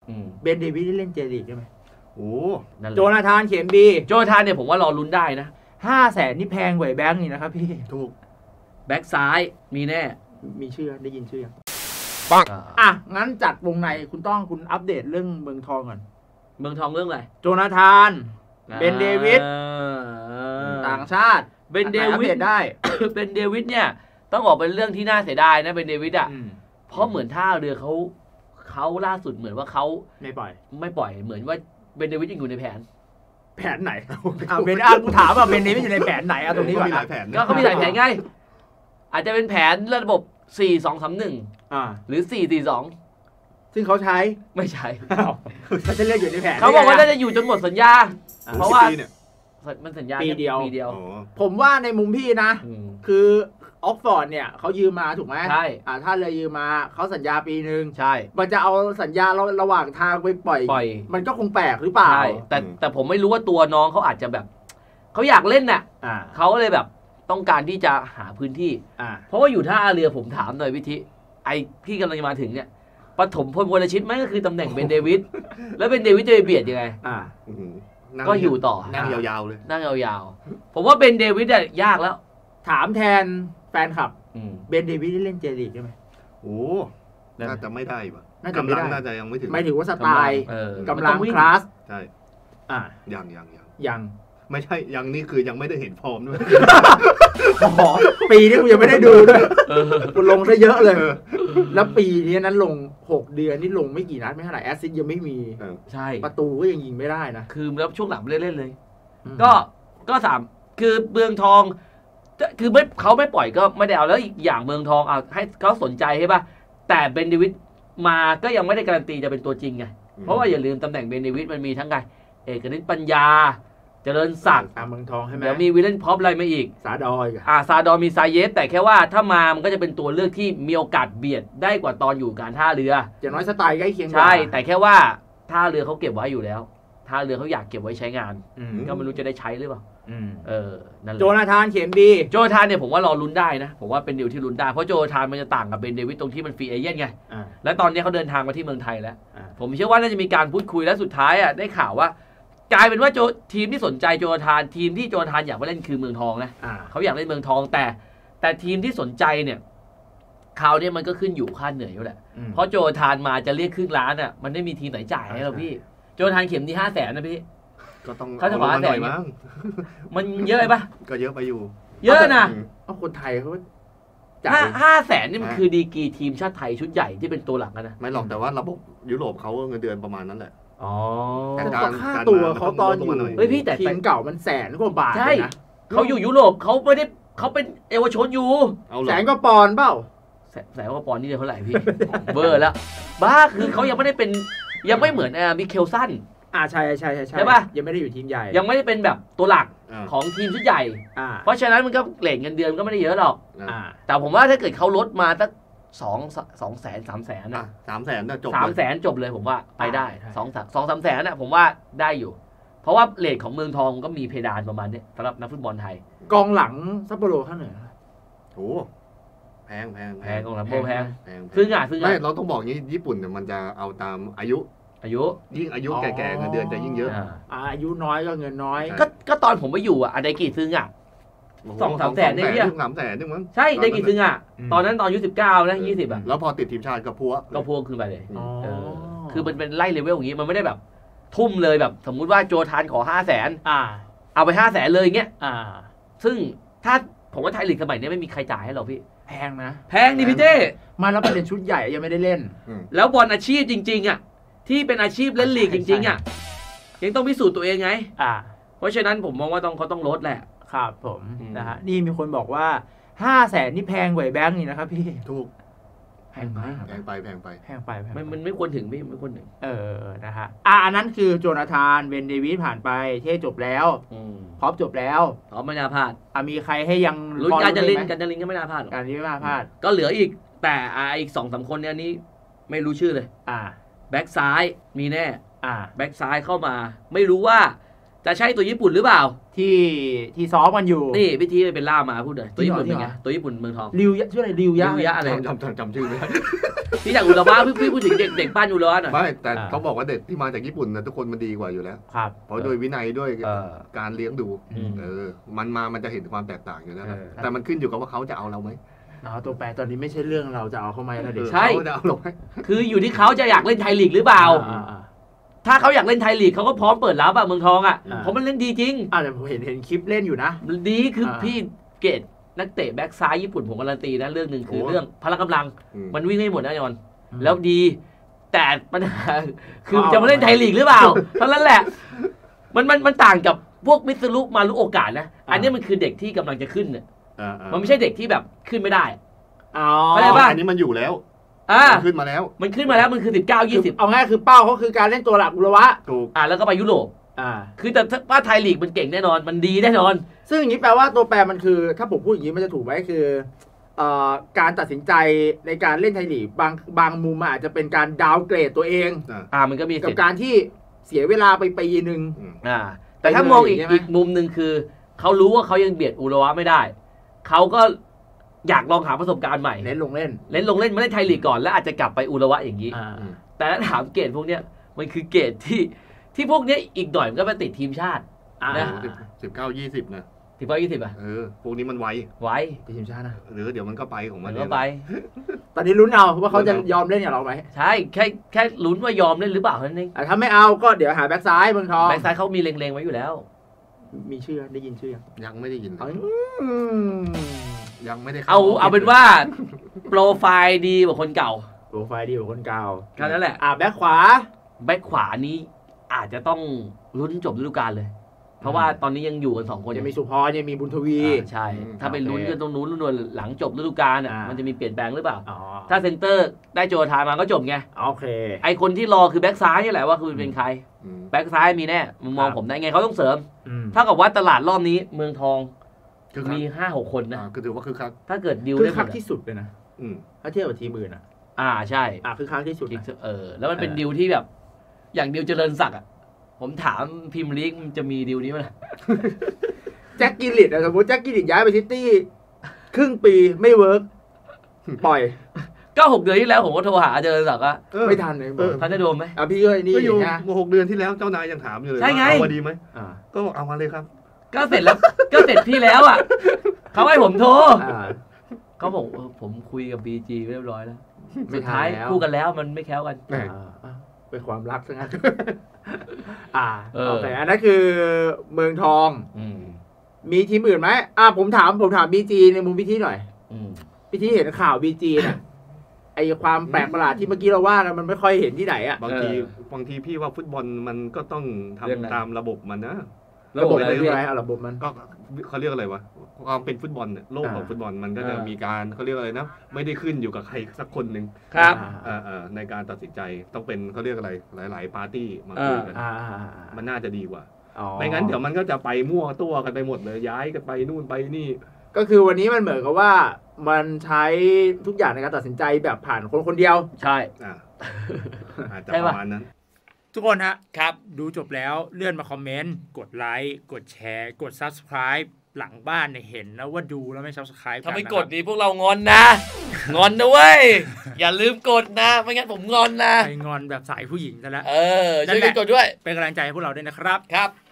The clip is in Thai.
เบนเดวิสที่เล่นเจลีกใช่ไหมโอ้โจนาธานเข็มบีโจนาธานเนี่ยผมว่ารอลุ้นได้นะ 500,000นี่แพงกว่าแบงค์นี่นะครับพี่ถูกแบ็กซ้ายมีแน่มีชื่อได้ยินชื่อยังปังงั้นจัดวงในคุณอัปเดตเรื่องเมืองทองก่อนเมืองทองเรื่องอะไรโจนาธานเบนเดวิสต่างชาติเบนเดวิสได้เบนเดวิสเนี่ยต้องบอกเป็นเรื่องที่น่าเสียดายนะเบนเดวิสเพราะเหมือนท่าเรือเขาล่าสุดเหมือนว่าเขาไม่ปล่อยเหมือนว่าเบนเดวิสยังอยู่ในแผนไหนเบนกูถามว่าเบนเดวิสอยู่ในแผนไหนตรงนี้ก่อนก็เขามีหลายแผนไงอาจจะเป็นแผนระบบ 4-2-3-1 หรือ 4-4-2 ซึ่งเขาใช้ไม่ใช้เขาจะเล่นอยู่ในแผนเขาบอกว่าน่าจะอยู่จนหมดสัญญาเพราะว่ามันสัญญาปีเดียว ผมว่าในมุมพี่นะ คือออกฟอร์ดเนี่ยเขายืมมาถูกไหมใช่ถ้าเลยยืมมาเขาสัญญาปีนึงใช่มันจะเอาสัญญาระหว่างทางไปปล่อยมันก็คงแปลกหรือเปล่าใช่แต่ผมไม่รู้ว่าตัวน้องเขาอาจจะแบบเขาอยากเล่นน่ะเขาเลยแบบต้องการที่จะหาพื้นที่เพราะว่าอยู่ท่าเรือผมถามหน่อยวิธีไอพี่กำลังจะมาถึงเนี่ยปฐมพลวรชิตไหมก็คือตำแหน่งเบนเดวิสแล้วเบนเดวิสจะไปเบียดยังไงก็อยู่ต่อนั่งยาวๆเลยนั่งยาวๆผมว่าเบนเดวิสเนี่ยยากแล้วถามแทนแฟนคลับเบนเดวิสที่เล่นเจลีกใช่ไหมโอ้น่าจะไม่ได้ป่ะกำลังน่าจะยังไม่ถึงไม่ถือว่าสไตล์กำลังคลาสใช่ยังไม่ใช่ยังนี่คือยังไม่ได้เห็นฟอร์มด้วยปีนี้กูยังไม่ได้ดูด้วยกูลงซะเยอะเลยแล้วปีนี้นั้นลง6 เดือนนี่ลงไม่กี่นัดไม่เท่าไหร่แอสซิสต์ยังไม่มีใช่ประตูก็ยังยิงไม่ได้นะคือแล้วช่วงหลังเล่นเลยก็3คือเมืองทองคือเขาไม่ปล่อยก็ไม่ได้เอาแล้วอีกอย่างเมืองทองเอาให้เขาสนใจใช่ป่ะแต่เบนเดวิสมาก็ยังไม่ได้การันตีจะเป็นตัวจริงไงเพราะว่าอย่าลืมตำแหน่งเบนเดวิสมันมีทั้งไงเอกนิตปัญญาเจริญศักดิ์เมืองทองใช่ไหมเดี๋ยวมีวิลเลนพ็อปอะไรมาอีกซาดอยซาดอมีซาเยสแต่แค่ว่าถ้ามามันก็จะเป็นตัวเลือกที่มีโอกาสเบียดได้กว่าตอนอยู่การท่าเรืออย่างน้อยสไตล์ใกล้เคียงใช่แต่แค่ว่าท่าเรือเขาเก็บไว้อยู่แล้วท่าเรือเขาอยากเก็บไว้ใช้งานก็ไม่รู้จะได้ใช้หรือเปล่านั่นแหละโจนาธานเข็มบีโจนาธานเนี่ยผมว่ารอลุ้นได้นะผมว่าเป็นดีลที่ลุ้นได้เพราะโจนาธานมันจะต่างกับเบนเดวิสตรงที่มันฟรีเอเจนต์ไงและตอนนี้เขาเดินทางมาที่เมืองไทยแล้วผมเชื่อว่าน่าจะมีการพูดคุยและสุดท้ายได้ข่าวว่ากลายเป็นว่าทีมที่สนใจโจนาธานทีมที่โจนาธานอยากมาเล่นคือเมืองทองนะเขาอยากเล่นเมืองทองแต่ทีมที่สนใจเนี่ยคราวนี้มันก็ขึ้นอยู่ค่าเหนื่อยอยู่แหละเพราะโจนาธานมาจะเรียกครึ่งล้านมันไม่มีทีมไหนจ่ายให้เราพี่โจนาธานเข็มที่500,000นะพี่ก็ต้องเขาจะขอ500,000มั้งมันเยอะไปปะก็เยอะไปอยู่เยอะนะเพราะคนไทยเขาจ่าย500,000นี่มันคือดีกรีทีมชาติไทยชุดใหญ่ที่เป็นตัวหลักนะไม่หรอกแต่ว่าระบบยุโรปเขาเงินเดือนประมาณนั้นแหละแต่ค่าตัวเขาตอนอยู่พี่แต่ทีมเก่ามัน100,000 กว่าบาทใช่เขาอยู่ยุโรปเขาไม่ได้เขาเป็นเยาวชนอยู่ 100,000 กว่าปอนด์เปล่า 100,000 กว่าปอนด์นี่เท่าไหร่พี่เบอร์แล้วบ้าคือเขายังไม่ได้เป็นยังไม่เหมือนมิเคลสันใช่ป่ะยังไม่ได้อยู่ทีมใหญ่ยังไม่ได้เป็นแบบตัวหลักของทีมชุดใหญ่เพราะฉะนั้นมันก็เรทเงินเดือนก็ไม่ได้เยอะหรอกแต่ผมว่าถ้าเกิดเขาลดมาสัก200,000 300,000นะ 300,000จบ 300,000จบเลยผมว่าไปได้2-300,000นะผมว่าได้อยู่เพราะว่าเรทของเมืองทองก็มีเพดานประมาณนี้สำหรับนักฟุตบอลไทยกองหลังซัปโปโรข้างเหนือโอ้แพงกองหลังแพงซึ่งไม่เราต้องบอกงี้ญี่ปุ่นเนี่ยมันจะเอาตามอายุยิ่งอายุแก่ๆเงินเดือนจะยิ่งเยอะอายุน้อยก็เงินน้อยก็ตอนผมไปอยู่ไดกิซึ่ง2-300,000เนี่ยพี่ 300,000นี่มั้งใช่ไดกิซึ่งตอนนั้นตอนอายุ19นะ20 แล้วพอติดทีมชาติก็พัวขึ้นไปเลยคือมันเป็นไล่เลเวลอย่างงี้มันไม่ได้แบบทุ่มเลยแบบสมมุติว่าโจทานขอ500,000เอาไป500,000เลยเงี้ยซึ่งถ้าผมว่าไทยลีกสมัยนี้ไม่มีใครจ่ายให้เราพี่แพงนะแพงดิพี่เต้มาแล้วประเด็นชุดใหญ่ยังไม่ได้เล่นแล้วบอลอาชีพจริงๆที่เป็นอาชีพเล่นลีกจริงๆยังต้องพิสูจน์ตัวเองไงเพราะฉะนั้นผมมองว่าเขาต้องลดแหละครับผมนะฮะนี่มีคนบอกว่า500,000นี่แพงกว่าแบงค์นี่นะครับพี่ถูกแพงไปมันไม่ควรถึงพี่ไม่ควรถึงนะฮะอันนั้นคือโจนาธานเบนเดวิสผ่านไปเท่จบแล้วพร้อมจบแล้วไม่น่าพลาดมีใครให้ยังลุ้นการจะลินก็ไม่น่าพลาดการนี้ไม่น่าพลาดก็เหลืออีกแต่อีก 2-3 คนนี้ไม่รู้ชื่อเลยแบ็คซ้ายมีแน่แบ็คซ้ายเข้ามาไม่รู้ว่าจะใช่ตัวญี่ปุ่นหรือเปล่าที่ซ้อมกันอยู่นี่พี่ทีเป็นล่ามาพูดเลยตัวญี่ปุ่นเป็นไงตัวญี่ปุ่นเมืองทองริวยะชื่ออะไรริวยะอะไรจำชื่อไม่ได้ที่จากอุระวะพี่พูดถึงเด็กบ้านอุระวะหน่อยไม่แต่เขาบอกว่าเด็กที่มาจากญี่ปุ่นนะทุกคนมันดีกว่าอยู่แล้วเพราะโดยวินัยด้วยการเลี้ยงดูมันจะเห็นความแตกต่างอยู่แล้วแต่มันขึ้นอยู่กับว่าเขาจะเอาเราไหมตัวแปรตอนนี้ไม่ใช่เรื่องเราจะเอาเข้ามาแล้วเด็กเขาจะเอาเราไหมคืออยู่ที่เขาจะอยากเล่นไทยลีกหรือเปล่าถ้าเขาอยากเล่นไทยลีกเขาก็พร้อมเปิดรับเมืองทองเพราะมันเล่นดีจริงแต่ผมเห็นคลิปเล่นอยู่นะดีคือพี่เกตนักเตะแบ็กซ้ายญี่ปุ่นผมการันตีนะเรื่องหนึ่งคือเรื่องพละกำลังมันวิ่งให้หมดนะยอนแล้วดีแต่ปัญหาคือจะมาเล่นไทยลีกหรือเปล่าเท่านั้นแหละมันต่างกับพวกมิสลุมาลุโอกาสนะอันนี้มันคือเด็กที่กำลังจะขึ้นเนี่ยมันไม่ใช่เด็กที่แบบขึ้นไม่ได้เข้าใจป่ะอันนี้มันอยู่แล้วขึ้นมาแล้วมันขึ้นมาแล้วมันคือ19-20 เอาง่ายคือเป้าเขาคือการเล่นตัวหลักอุระวะถูกแล้วก็ไปยุโรปคือแต่ว่าไทยลีกมันเก่งแน่นอนมันดีแน่นอนซึ่งอย่างนี้แปลว่าตัวแปรมันคือถ้าผมพูดอย่างนี้มันจะถูกไหมคือการตัดสินใจในการเล่นไทยลีกบางมุมอาจจะเป็นการดาวเกรดตัวเองมันก็มีกับการที่เสียเวลาไปปีนึงแต่ถ้ามองอีกมุมนึงคือเขารู้ว่าเขายังเบียดอุระวะไม่ได้เขาก็อยากลองหาประสบการณ์ใหม่เล่นลงเล่นมาเล่นไทยลีกก่อนแล้วอาจจะกลับไปอุระวะอย่างนี้แต่ถ้าถามเกรดพวกเนี้ยมันคือเกรดที่พวกเนี้ยอีกหน่อยมันก็ไปติดทีมชาตินะ19-20นะ 19-20 พวกนี้มันไวทีมชาตินะหรือเดี๋ยวมันก็ไปของมันก็ไปตอนนี้ลุ้นเอาว่าเขาจะยอมเล่นอย่างเราไหมใช่แค่ลุ้นว่ายอมเล่นหรือเปล่าเท่านั้นเองถ้าไม่เอาก็เดี๋ยวหาแบ็คซ้ายเมืองทองแบ็คซ้ายเขามีเล็งๆไว้อยู่แล้วมีชื่อได้ยินชื่อยังไม่ได้ยินยังไม่ได้เอาเป็นว่าโปรไฟล์ดีกว่าคนเก่าแค่นั้นแหละแบ็คขวานี้อาจจะต้องลุ้นจบฤดูกาลเลยเพราะว่าตอนนี้ยังอยู่กัน2คนยังมีสุพรยังมีบุญทวีใช่ถ้าไปลุ้นกันตรงนู้นหลังจบฤดูกาลมันจะมีเปลี่ยนแปลงหรือเปล่าถ้าเซนเตอร์ได้โจทามาก็จบไงโอเคไอคนที่รอคือแบ็คซ้ายนี่แหละว่าคือเป็นใครแบ็คซ้ายมีแน่มุมมองผมได้ไงเขาต้องเสริมถ้ากับว่าตลาดรอบนี้เมืองทองมี 5-6 คนนะก็ถือว่าคือคักถ้าเกิดดิวได้คักที่สุดเลยนะถ้าเทียบกับทีมอื่นใช่คือคักที่สุดแล้วมันเป็นดิวที่แบบอย่างดิวเจริญศักดิ์ผมถามพิมพ์ลีกมันจะมีดิวนี้มั้ยแจ็คกิลลิตสมมติแจ็คกิลลิตย้ายไปซิตี้ครึ่งปีไม่เวิร์กปล่อยก็6 เดือนที่แล้วผมก็โทรหาเจริญศักดิ์ไม่ทันเลยท่านได้โดนไหมพี่ก็นี่อยู่6 เดือนที่แล้วเจ้านายยังถามอยู่เลยเอามาดีไหมก็เอามาเลยครับก็เสร็จแล้วก็เสร็จที่แล้วเขาให้ผมโทรเขาบอกผมคุยกับ BG เรียบร้อยแล้วสุดท้ายคู่กันแล้วมันไม่แค้วกันเป็นความรักซะงั้นโอเคอันนั้นคือเมืองทองมีทีมอื่นไหมผมถามBG ในมุมพี่ทีหน่อยพี่ทีเห็นข่าว BG น่ะไอความแปลกประหลาดที่เมื่อกี้เราว่ากันมันไม่ค่อยเห็นที่ไหนบางทีพี่ว่าฟุตบอลมันก็ต้องทำตามระบบมันนะระบบอะไรระบบมันก็เขาเรียกอะไรวะความเป็นฟุตบอลเนี่ยโลกของฟุตบอลมันก็จะมีการเขาเรียกอะไรนะไม่ได้ขึ้นอยู่กับใครสักคนหนึ่งครับในการตัดสินใจต้องเป็นเขาเรียกอะไรหลายๆปาร์ตี้มาคุยกันมันน่าจะดีกว่าไม่งั้นเดี๋ยวมันก็จะไปมั่วตัวกันไปหมดเลยย้ายกันไปนู่นไปนี่ก็คือวันนี้มันเหมือนกับว่ามันใช้ทุกอย่างในการตัดสินใจแบบผ่านคนเดียวใช่อาจจะประมาณนั้นทุกคนฮะครับดูจบแล้วเลื่อนมาคอมเมนต์กดไลค์กดแชร์กด Subscribe หลังบ้านเนี่ยเห็นแล้วว่าดูแล้วไม่ Subscribe ถ้าไม่กดนี่พวกเรางอนนะงอนนะเว้ยอย่าลืมกดนะไม่งั้นผมงอนนะไปงอนแบบสายผู้หญิงซะแล้วช่วยกันกดด้วยเป็นกำลังใจให้พวกเราด้วยนะครับครับ